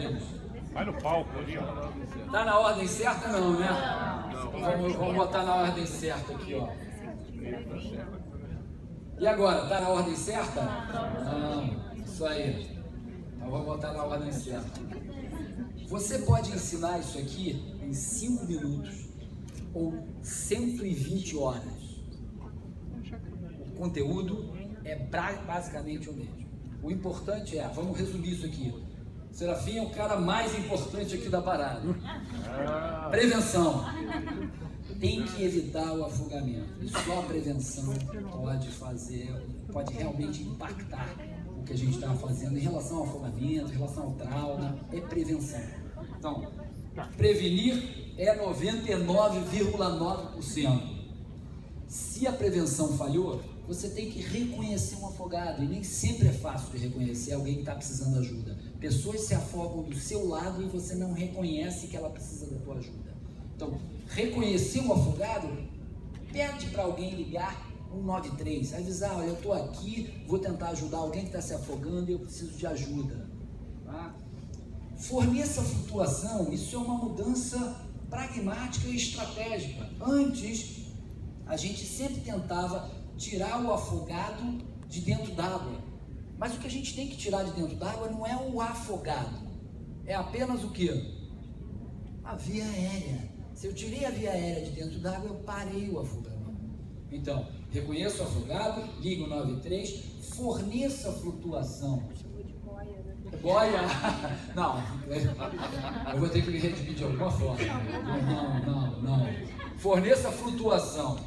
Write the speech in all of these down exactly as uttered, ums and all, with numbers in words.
deles. Vai no palco ali, ó. Tá na ordem certa não, né? Então vamos, vamos botar na ordem certa aqui, ó. E agora, tá na ordem certa? Não, isso aí. Então vamos botar na ordem certa. Você pode ensinar isso aqui em cinco minutos ou cento e vinte horas. O conteúdo é basicamente o mesmo. O importante é, vamos resumir isso aqui. Serafim é o cara mais importante aqui da parada. Prevenção. Tem que evitar o afogamento. E só a prevenção pode fazer, pode realmente impactar o que a gente está fazendo em relação ao afogamento, em relação ao trauma. É prevenção. Então, prevenir é noventa e nove vírgula nove por cento. Se a prevenção falhou, você tem que reconhecer um afogado, e nem sempre é fácil de reconhecer alguém que está precisando de ajuda. Pessoas se afogam do seu lado e você não reconhece que ela precisa da tua ajuda. Então, reconhecer um afogado, pede para alguém ligar um nove três, avisar, olha, eu estou aqui, vou tentar ajudar alguém que está se afogando e eu preciso de ajuda. Tá? Forneça flutuação, isso é uma mudança pragmática e estratégica. Antes, a gente sempre tentava tirar o afogado de dentro d'água. Mas o que a gente tem que tirar de dentro d'água não é o afogado. É apenas o quê? A via aérea. Se eu tirei a via aérea de dentro d'água, eu parei o afogamento. Então, reconheça o afogado, liga o nove três, forneça flutuação. Boia? Não, eu vou ter que me redimir de alguma forma. Não, não, não. Forneça flutuação.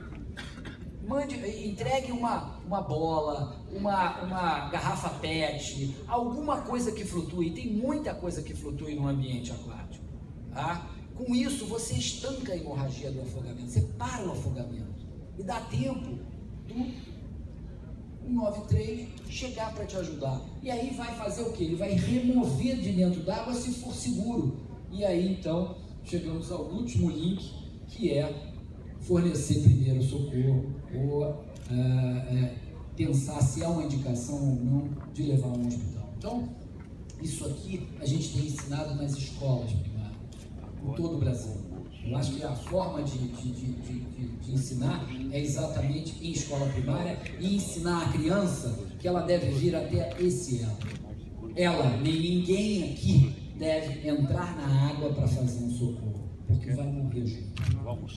Mande, entregue uma, uma bola, uma, uma garrafa pet, alguma coisa que flutue. Tem muita coisa que flutue no ambiente aquático. Tá? Com isso, você estanca a hemorragia do afogamento, você para o afogamento e dá tempo do um nove três chegar para te ajudar. E aí vai fazer o que? Ele vai remover de dentro d'água se for seguro. E aí, então, chegamos ao último link, que é fornecer primeiro socorro ou uh, uh, pensar se há uma indicação ou não de levar a um hospital. Então, isso aqui a gente tem ensinado nas escolas primárias, em todo o Brasil. Eu acho que a forma de, de, de, de, de ensinar é exatamente em escola primária e ensinar a criança que ela deve vir até esse elo. Ela, nem ninguém aqui deve entrar na água para fazer um socorro, porque vai morrer junto.